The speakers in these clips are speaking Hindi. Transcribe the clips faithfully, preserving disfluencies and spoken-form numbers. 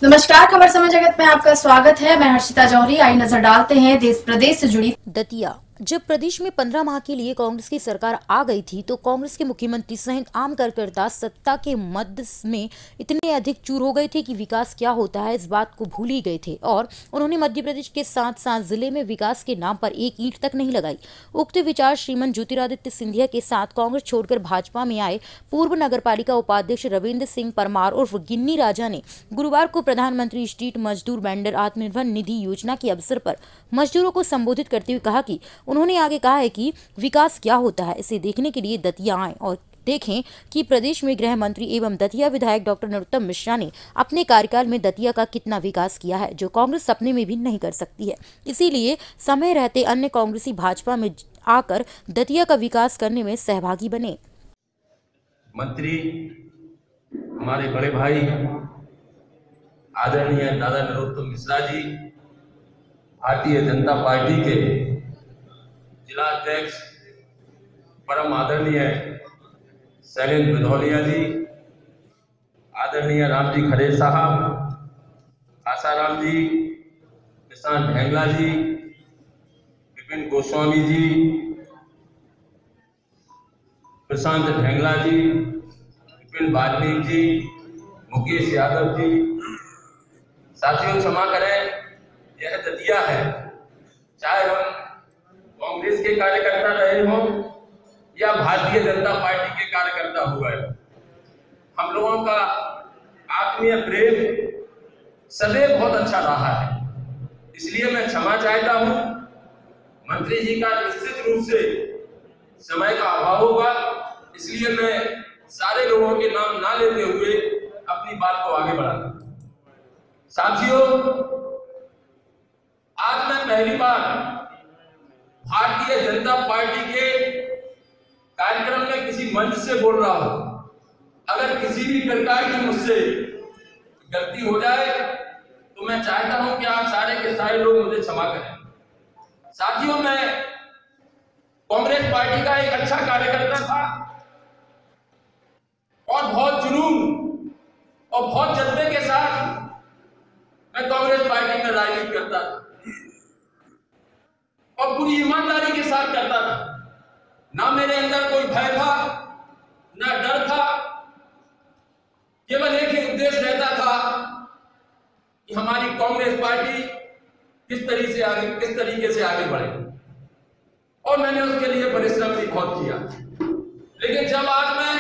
नमस्कार, खबर समय जगत में आपका स्वागत है। मैं हर्षिता जौहरी। आई नजर डालते हैं देश प्रदेश से जुड़ी। दतिया। जब प्रदेश में पंद्रह माह के लिए कांग्रेस की सरकार आ गई थी तो कांग्रेस के मुख्यमंत्री सहित आम कार्यकर्ता सत्ता के मद में इतने अधिक चूर हो गए थे कि विकास क्या होता है इस बात को भूल ही गए थे और उन्होंने मध्य प्रदेश के साथ साथ जिले में विकास के नाम पर एक ईंट तक नहीं लगाई। उक्त विचार श्रीमान ज्योतिरादित्य सिंधिया के साथ कांग्रेस छोड़कर भाजपा में आए पूर्व नगरपालिका उपाध्यक्ष रविंद्र सिंह परमार उर्फ गिन्नी राजा ने गुरुवार को प्रधानमंत्री स्ट्रीट मजदूर वेंडर आत्मनिर्भर निधि योजना के अवसर पर मजदूरों को संबोधित करते हुए कहा कि उन्होंने आगे कहा है कि विकास क्या होता है इसे देखने के लिए दतिया आएं और देखें कि प्रदेश में गृह मंत्री एवं दतिया विधायक डॉक्टर नरोत्तम मिश्रा ने अपने कार्यकाल में दतिया का कितना विकास किया है जो कांग्रेस सपने में भी नहीं कर सकती है। इसीलिए समय रहते अन्य कांग्रेसी भाजपा में आकर दतिया का विकास करने में सहभागी बने। मंत्री हमारे बड़े भाई आदरणीय दादा नरोत्तम मिश्रा जी, भारतीय जनता पार्टी के जिला अध्यक्ष परम आदरणीय शैलेंद्र भदौलिया जी, आदरणीय राम जी खड़े साहब, आसाराम जी, प्रशांत ढेंगला जी, विपिन गोस्वामी जी, प्रशांत ढेंगला जी, विपिन वाल्मीकि जी, मुकेश यादव जी, साथियों क्षमा करें, यह दतिया है। चाहे हम कांग्रेस के कार्यकर्ता रहे हों या भारतीय जनता पार्टी के कार्यकर्ता हुए, हम लोगों का आत्मीय प्रेम सदैव बहुत अच्छा रहा है। इसलिए मैं क्षमा चाहता हूं। मंत्री जी का निश्चित रूप से समय का अभाव होगा, इसलिए मैं सारे लोगों के नाम ना लेते हुए अपनी बात को आगे बढ़ाता। साथियों, आज मैं पहली बार भारतीय जनता पार्टी के कार्यक्रम में किसी मंच से बोल रहा हूं। अगर किसी भी प्रकार की मुझसे गलती हो जाए तो मैं चाहता हूं कि आप सारे के सारे लोग मुझे क्षमा करें। साथियों, मैं कांग्रेस पार्टी का एक अच्छा कार्यकर्ता था और बहुत जुनून और बहुत जज्बे के साथ मैं कांग्रेस पार्टी में राजनीति करता था और पूरी ईमानदारी के साथ करता था। ना मेरे अंदर कोई भय था, ना डर था। केवल एक ही उद्देश्य रहता था कि हमारी कांग्रेस पार्टी किस तरीके से आगे किस तरीके से आगे बढ़े, और मैंने उसके लिए परिश्रम भी बहुत किया। लेकिन जब आज मैं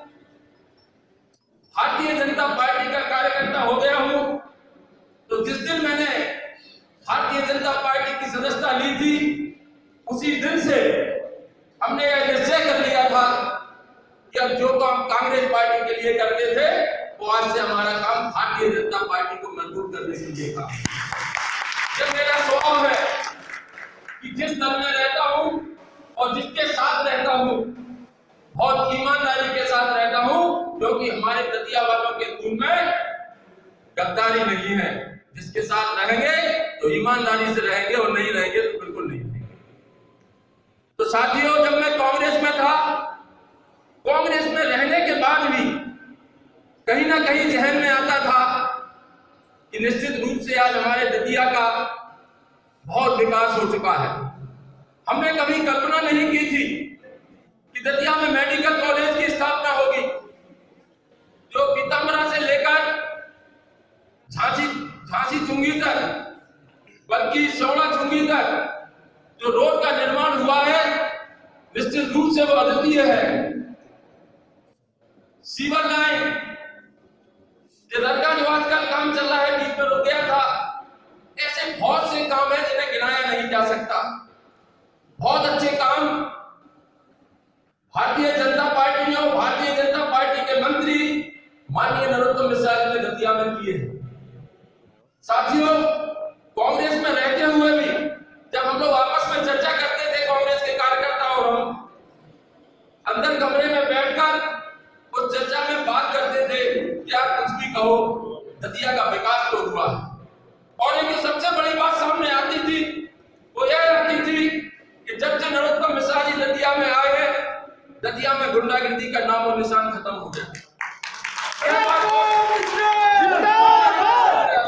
भारतीय जनता पार्टी का कार्यकर्ता हो गया हूं तो जिस दिन मैंने भारतीय जनता पार्टी की सदस्यता ली थी उसी दिन से हमने यह निश्चय कर लिया था कि अब जो काम कांग्रेस पार्टी के लिए करते थे वो आज से हमारा काम भारतीय जनता पार्टी को मजबूत करने के लिए था। जब मेरा स्वभाव है कि जिस दल में रहता हूं और जिसके साथ रहता हूं बहुत ईमानदारी के साथ रहता हूं, क्योंकि हमारे दतिया वालों के खून में गद्दारी नहीं है। जिसके साथ रहेंगे तो ईमानदारी से रहेंगे और नहीं रहेंगे तो बिल्कुल नहीं रहेंगे। तो साथियों, जब मैं कांग्रेस में था, कांग्रेस में रहने के बाद भी कहीं ना कहीं जहन में आता था कि निश्चित रूप से आज हमारे दतिया का बहुत विकास हो चुका है। हमने कभी कल्पना नहीं की थी कि दतिया में मेडिकल कॉलेज की स्थापना होगी, जो पीताम्बरा से लेकर झांसी झांसी चुंगी तक, बल्कि सोना चुंगी तक जो रोड का निर्माण हुआ है निश्चित रूप से वो अद्वितीय है। सीवर लाइन रद्दा जो आजकल काम चल रहा है, बीच में रुक गया था, ऐसे बहुत से काम है जिन्हें गिनाया नहीं जा सकता। बहुत अच्छे काम भारतीय जनता पार्टी ने और भारतीय जनता पार्टी के मंत्री माननीय नरोत्तम मिश्रा जी ने दतिया में किए हैं। साथियों, कांग्रेस में रहते हुए भी जब हम लोग आपस में चर्चा करते थे, कांग्रेस के कार्यकर्ता और हम अंदर कमरे में बैठकर उस चर्चा में बात करते थे, क्या कुछ भी कहो दतिया का विकास तो हुआ है। और एक सबसे बड़ी बात सामने आती थी वो यह आती थी कि जब से नरोत्तम मिश्रा जी दतिया में आए हैं, दतिया में गुंडागर्दी का नाम और निशान खत्म हो गया।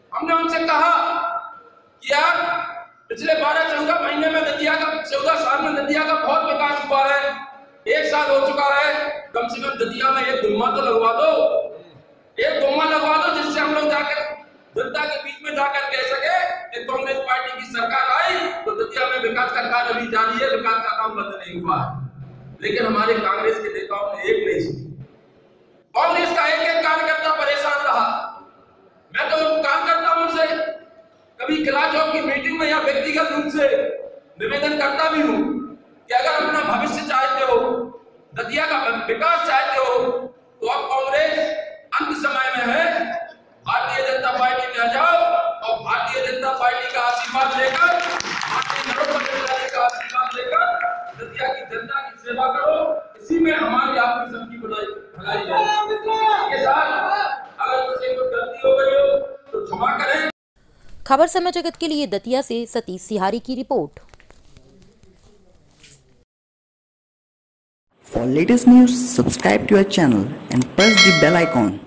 हमने उनसे कहा कि यार पिछले बारह चौदह महीने में दतिया का चौदह साल में दतिया का बहुत विकास हुआ है, एक साल हो चुका है, कम से कम दतिया में एक गुम्मा तो लगवा दो, एक गुम्मा लगवा दो जिससे हम लोग जाकर जनता के बीच में जाकर कह सके कि कांग्रेस पार्टी की सरकार आई तो दतिया में विकास का कार्य अभी जारी है, विकास का काम बंद नहीं हुआ है। लेकिन हमारे कांग्रेस के नेताओं ने एक नहीं सुनी। कांग्रेस का एक एक कार्यकर्ता परेशान रहा। मैं तो काम करता हूं उनसे, कभी किला चौक की मीटिंग में या व्यक्तिगत रूप से निवेदन करता भी हूं कि अगर अपना भविष्य चाहते हो, दतिया का विकास चाहते हो, तो अब कांग्रेस अंत समय में है, भारतीय जनता पार्टी में आ जाओ और भारतीय जनता पार्टी का आशीर्वाद लेकर, भारतीय नरोत्तम मिश्रा का आशीर्वाद लेकर दतिया की जनता की सेवा करो। इसी में हमारी आपकी सबकी भलाई है। ये साथ अगर मुझसे कोई गलती हो गई हो तो क्षमा करें। खबर समय जगत के लिए दतिया से सतीश सिहारी की report. For latest news, subscribe to our channel and press the bell icon.